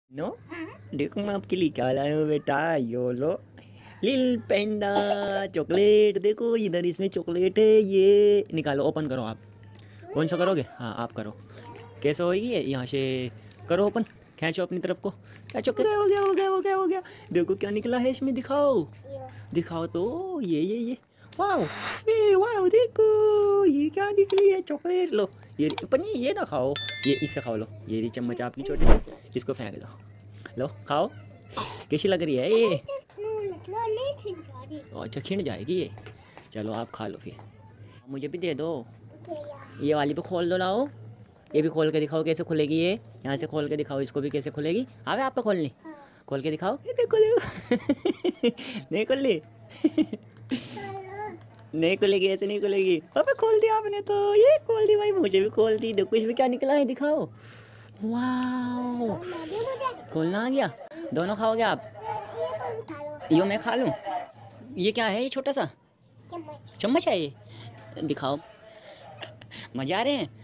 No, देखो मैं आपके लिए क्या लाया हूँ बेटा, यो लो लिल पेंडा चॉकलेट। देखो इधर इसमें चॉकलेट है, ये निकालो, ओपन करो आप। कौन सा करोगे? हाँ आप करो। कैसे होगी ये? यहाँ से करो ओपन, खींचो अपनी तरफ को। खींचो, हो गया हो गया हो गया हो गया। देखो क्या निकला है इसमें, दिखाओ दिखाओ तो। ये वाओ, ये वाओ, देखो ये क्या निकली है, चॉकलेट। लो ये पन्नी, ये ना खाओ, ये इससे खाओ। लो ये रही चम्मच आपकी छोटी सी, इसको फेंक दो। लो खाओ, कैसी लग रही है ये? अच्छा खिंड जाएगी ये, चलो आप खा लो फिर। मुझे भी दे दो, ये वाली भी खोल दो, लाओ। ये भी खोल के दिखाओ कैसे खुलेगी ये, यहाँ से खोल के दिखाओ इसको भी कैसे खुलेगी। आवे आप तो खोलनी, खोल के दिखाओ। ये देखो देखो नहीं खुल ली नहीं खुलेगी, ऐसे नहीं खुलेगी। अबे खोल दिया आपने तो, ये खोल दी भाई, मुझे भी खोल दी। देखो इसमें क्या निकला है, दिखाओ। वाह, खोलना आ गया। दोनों खाओगे आप? यो मैं खा लूँ? ये क्या है, ये छोटा सा चम्मच है ये, दिखाओ। मज़े आ रहे हैं?